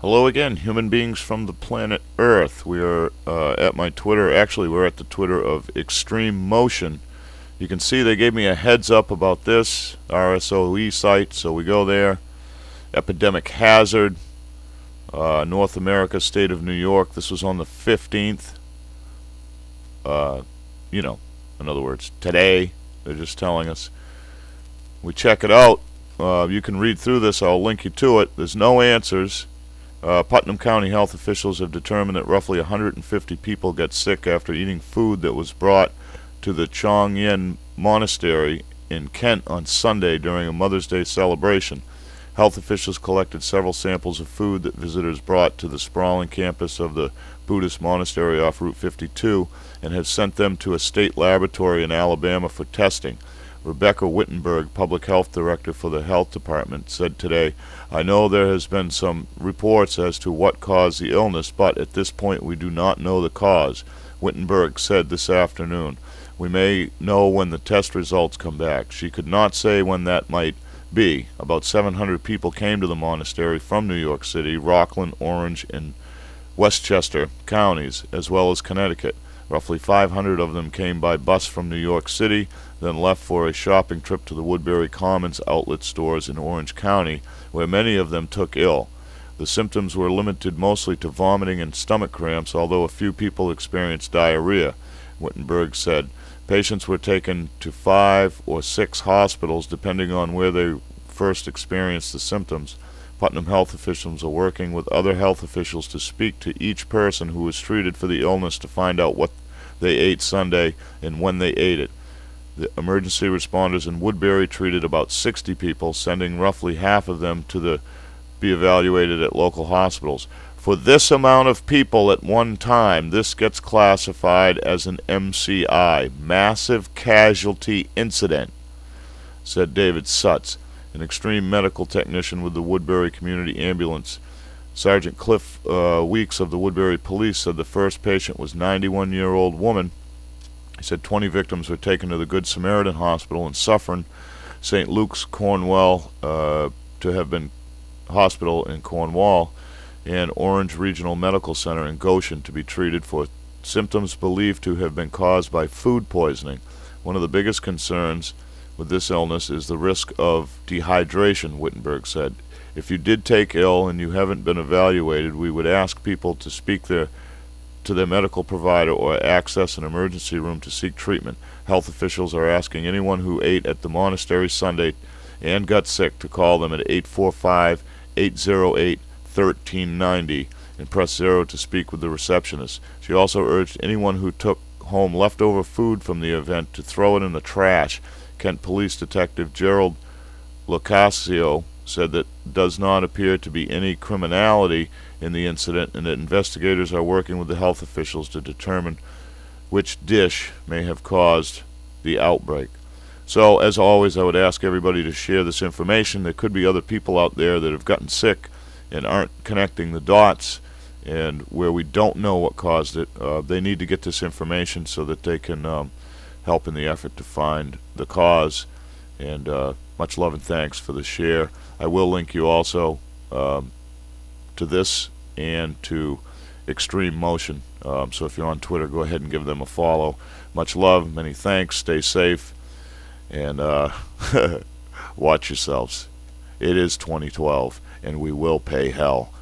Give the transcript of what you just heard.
Hello again, human beings from the planet Earth. We are at my Twitter. Actually, we're at the Twitter of Extreme Motion. You can see they gave me a heads up about this RSOE site, so we go there. Epidemic hazard, North America, state of New York. This was on the 15th. In other words, today. They're just telling us. We check it out. You can read through this. I'll link you to it. There's no answers. Putnam County health officials have determined that roughly 150 people get sick after eating food that was brought to the Chong Yen Monastery in Kent on Sunday during a Mother's Day celebration. Health officials collected several samples of food that visitors brought to the sprawling campus of the Buddhist monastery off Route 52 and have sent them to a state laboratory in Alabama for testing. Rebecca Wittenberg, Public Health Director for the Health Department, said today, "I know there has been some reports as to what caused the illness, but at this point we do not know the cause." Wittenberg said this afternoon, "We may know when the test results come back." She could not say when that might be. About 700 people came to the monastery from New York City, Rockland, Orange, and Westchester counties, as well as Connecticut. Roughly 500 of them came by bus from New York City, then left for a shopping trip to the Woodbury Commons outlet stores in Orange County, where many of them took ill. The symptoms were limited mostly to vomiting and stomach cramps, although a few people experienced diarrhea. Wittenberg said patients were taken to 5 or 6 hospitals depending on where they first experienced the symptoms. Putnam health officials are working with other health officials to speak to each person who was treated for the illness to find out what they ate Sunday and when they ate it. The emergency responders in Woodbury treated about 60 people, sending roughly half of them to be evaluated at local hospitals. For this amount of people at one time, this gets classified as an MCI, massive casualty incident, said David Sutz, an extreme medical technician with the Woodbury Community Ambulance. Sergeant Cliff Weeks of the Woodbury Police said the first patient was a 91-year-old woman. He said 20 victims were taken to the Good Samaritan Hospital in Suffern, St. Luke's, Cornwall, to have been hospital in Cornwall, and Orange Regional Medical Center in Goshen to be treated for symptoms believed to have been caused by food poisoning. One of the biggest concerns with this illness is the risk of dehydration, Wittenberg said. If you did take ill and you haven't been evaluated, we would ask people to speak to their medical provider or access an emergency room to seek treatment. Health officials are asking anyone who ate at the monastery Sunday and got sick to call them at 845-808-1390 and press 0 to speak with the receptionist. She also urged anyone who took home leftover food from the event to throw it in the trash. Kent Police Detective Gerald Locascio said that does not appear to be any criminality in the incident and that investigators are working with the health officials to determine which dish may have caused the outbreak. So, as always, I would ask everybody to share this information. There could be other people out there that have gotten sick and aren't connecting the dots, and where we don't know what caused it, they need to get this information so that they can help in the effort to find the cause. And much love and thanks for the share. I will link you also to this and to Extreme Motion. So if you're on Twitter, go ahead and give them a follow. Much love, many thanks, stay safe, and watch yourselves. It is 2012, and we will pay hell.